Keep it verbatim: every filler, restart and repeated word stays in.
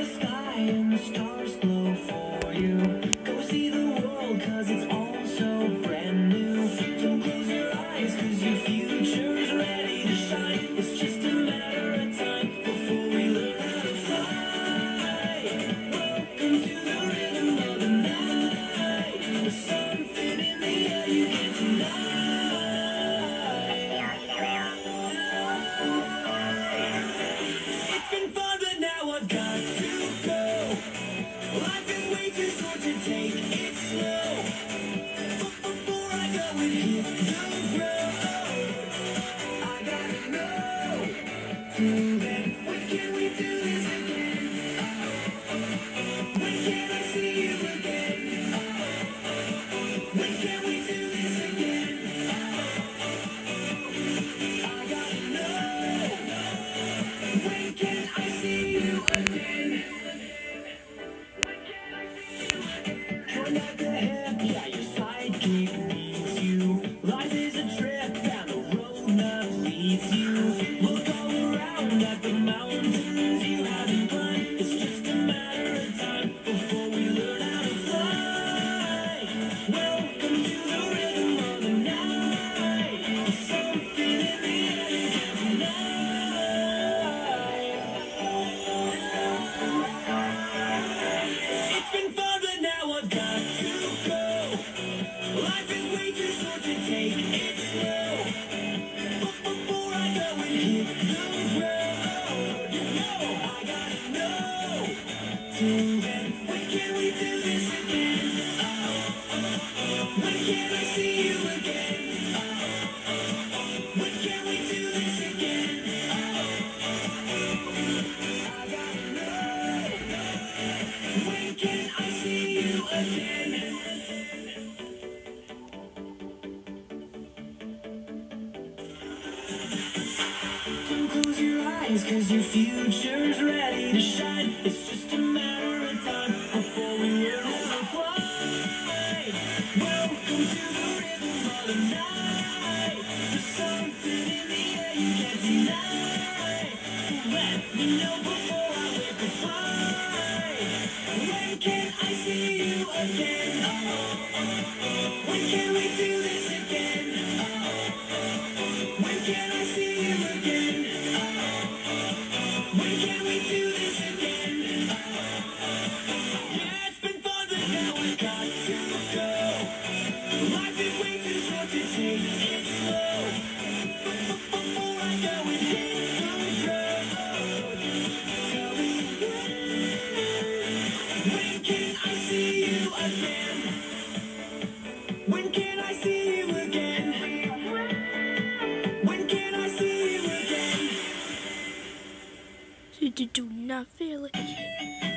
the sky and the stars glow for you. Go see the world, cause it's all so brand new. Don't close your eyes, cause your future's ready to shine. It's just a matter of time before we learn how to fly. Welcome to the rhythm of the night. There's something in the air you can't deny. It's been fun, but now I've got to go. Life is way too short to take it slow. But before I go and hit the road, I gotta know. Till then, when can we do this again? When can I see you again? When can we do this again? I gotta know. When can I see you again? Join at the hip, yeah, your sidekick needs you. Life is a trip, down the road that leads you. Look all around at the mountains you haven't climbed. It's just a matter of time before we learn how to fly. Welcome to the rhythm of the night. There's something in the air you can't deny. It's been fun, but now I've got to go. Life is way too short to take it slow. But before I go and hit the road, no, I gotta know. Till then, when can we do this again? When can I see you again? When can we do this again? I gotta know. When can I see you again? Don't close your eyes, cause your future's ready to shine. It's just a matter of time before we learn how to fly. Welcome to the rhythm of the night. There's something in the air you can't deny. Let me know before I wake up high. When can I see you again? When can we do this again? When can I see you again? When can we do this again? Yeah, it's been fun, but now I've got to go. Life is way too short to take it slow. But before I go and hit the road, tell me when can I see you again? When can I see you again? When can I see you again? Do do do not feel it.